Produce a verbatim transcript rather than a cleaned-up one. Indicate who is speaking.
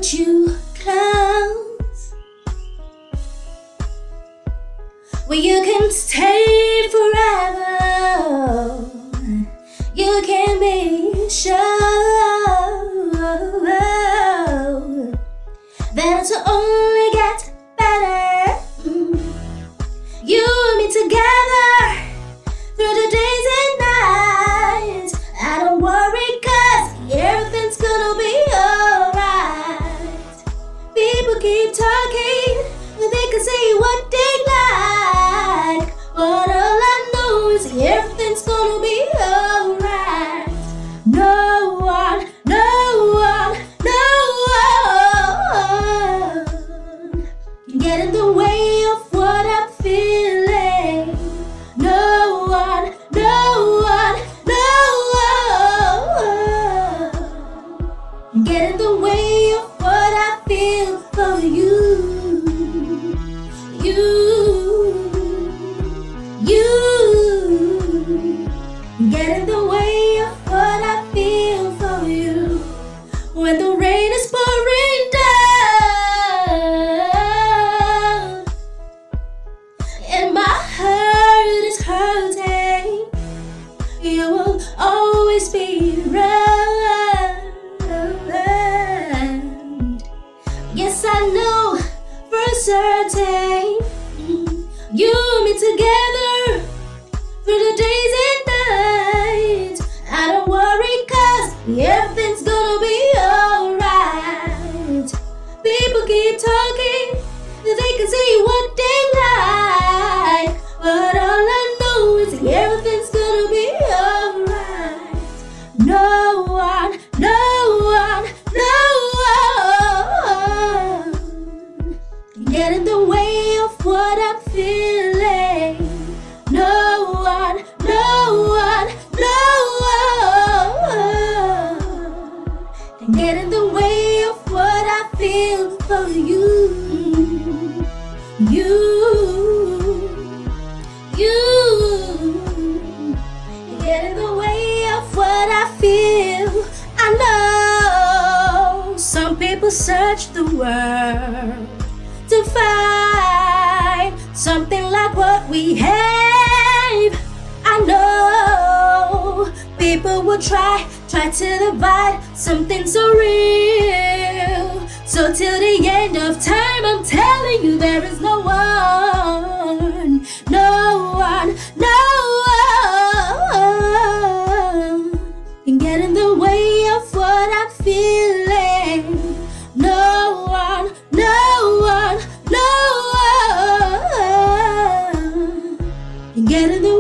Speaker 1: want you close, where you can stay forever. You can be sure that it'll only get better. You and me together through the days and nights. I don't worry, cause everything's gonna be alright. People keep talking, they can say what they like, but all I know is everything's gonna be alright. No one, no one, no one can get in the way of what I'm feeling. No one, no one, no one can get in the way of what I feel for you. You, you get in the way of what I feel for you. When the rain is pouring down and my heart is hurting, you will always be around. Yes, I know for certain, you and me together through the days and nights. I don't worry, cause everything's gonna be alright. People keep talking, they can say what they like, but all I know is everything's gonna be alright. No one, no one, no one can get in the way of what I'm feeling. No one, no one, no one can get in the way of what I feel for you. You, you can get in the way of what I feel. I know some people search the world to find something like what we have. I know people will try, try to divide something so real. So till the end of time, I'm telling you, there is no one, no one, no one can get in the way of what I'm feeling. No one, no one, no one can get in the